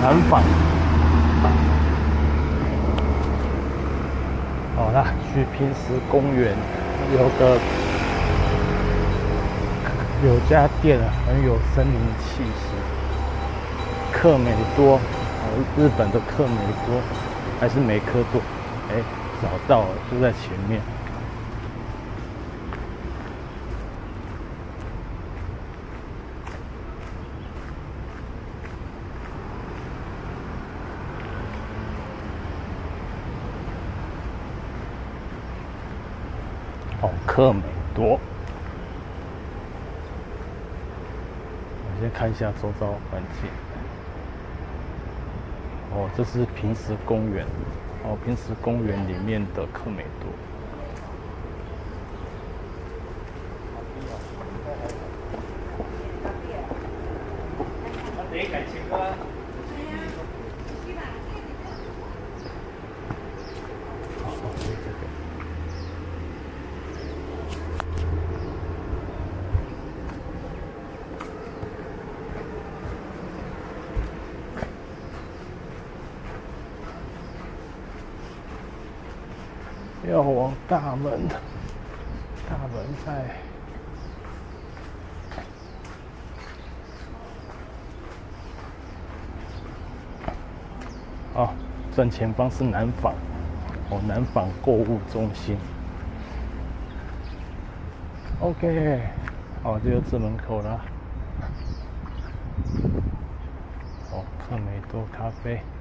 南纺。好啦，去平石公园有家店啊，很有森林气息。克美多，日本的克美多还是美科多？哎，找到了，就在前面。哦，克美多。我先看一下周遭环境。哦，这是平石公园。哦，平石公园里面的克美多。要往大门，大门在哦，正前方是南纺，哦，南纺购物中心。OK， 哦，就这门口啦。哦，克美多咖啡。